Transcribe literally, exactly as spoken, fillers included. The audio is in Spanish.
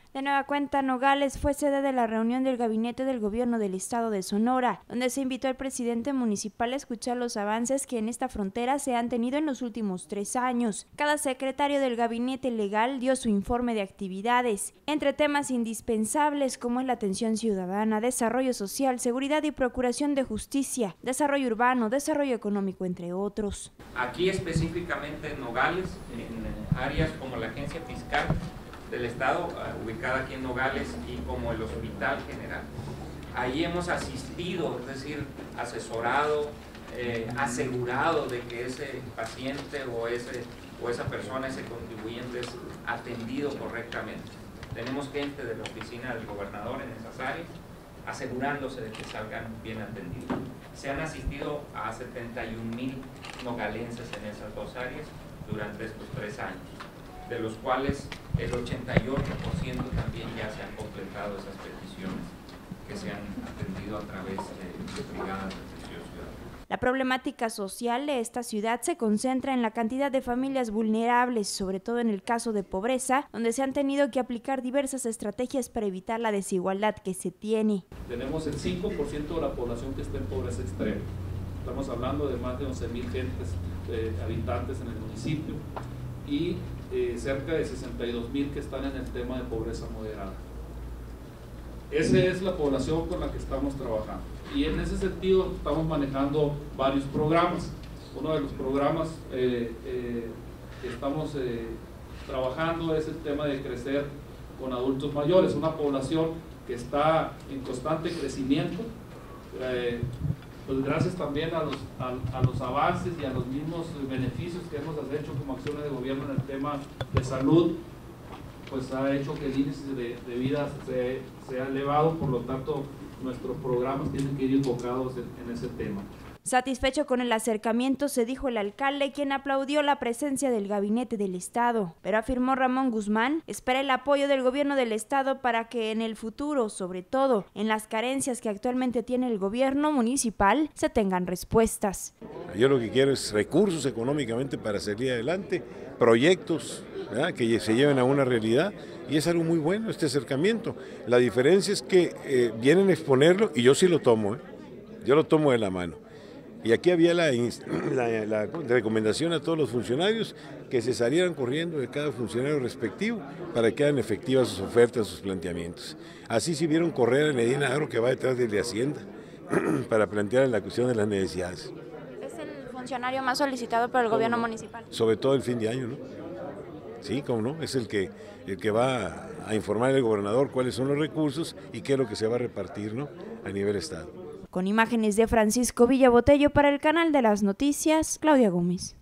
De nueva cuenta, Nogales fue sede de la reunión del gabinete del gobierno del estado de Sonora, donde se invitó al presidente municipal a escuchar los avances que en esta frontera se han tenido en los últimos tres años. Cada secretario del gabinete legal dio su informe de actividades, entre temas indispensables como es la atención ciudadana, desarrollo social, seguridad y procuración de justicia, desarrollo urbano, desarrollo económico, entre otros. Aquí específicamente en Nogales, en áreas como la agencia fiscal del estado, ubicada aquí en Nogales, y como el hospital general. Ahí hemos asistido, es decir, asesorado, eh, asegurado de que ese paciente o, ese, o esa persona, ese contribuyente es atendido correctamente. Tenemos gente de la oficina del gobernador en esas áreas, asegurándose de que salgan bien atendidos. Se han asistido a setenta y un mil nogalenses en esas dos áreas durante estos tres años, de los cuales el ochenta y ocho por ciento también ya se han completado esas peticiones que se han atendido a través de brigadas de atención ciudadana. La problemática social de esta ciudad se concentra en la cantidad de familias vulnerables, sobre todo en el caso de pobreza, donde se han tenido que aplicar diversas estrategias para evitar la desigualdad que se tiene. Tenemos el cinco por ciento de la población que está en pobreza extrema. Estamos hablando de más de once mil gentes, eh, habitantes en el municipio, y eh, cerca de sesenta y dos mil que están en el tema de pobreza moderada. Esa es la población con la que estamos trabajando, y en ese sentido estamos manejando varios programas. Uno de los programas eh, eh, que estamos eh, trabajando es el tema de crecer con adultos mayores, una población que está en constante crecimiento, eh, pues gracias también a los, a, a los avances y a los mismos beneficios que hemos hecho como acciones de gobierno en el tema de salud, pues ha hecho que el índice de, de vida se, se ha elevado. Por lo tanto nuestros programas tienen que ir enfocados en, en ese tema. Satisfecho con el acercamiento, se dijo el alcalde, quien aplaudió la presencia del gabinete del estado, pero afirmó Ramón Guzmán, espera el apoyo del gobierno del estado para que en el futuro, sobre todo en las carencias que actualmente tiene el gobierno municipal, se tengan respuestas. Yo lo que quiero es recursos económicamente para salir adelante, proyectos, ¿verdad?, que se lleven a una realidad, y es algo muy bueno este acercamiento. La diferencia es que eh, vienen a exponerlo y yo sí lo tomo, ¿eh? yo lo tomo de la mano. Y aquí había la, la, la recomendación a todos los funcionarios que se salieran corriendo de cada funcionario respectivo para que hagan efectivas sus ofertas, sus planteamientos. Así se vieron correr a Medina Agro, que va detrás de Hacienda, para plantear la cuestión de las necesidades. ¿Es el funcionario más solicitado por el gobierno municipal? Sobre todo el fin de año, ¿no? Sí, cómo no, es el que, el que va a informar al gobernador cuáles son los recursos y qué es lo que se va a repartir, ¿no?, a nivel estado. Con imágenes de Francisco Villabotello para el canal de las noticias, Claudia Gómez.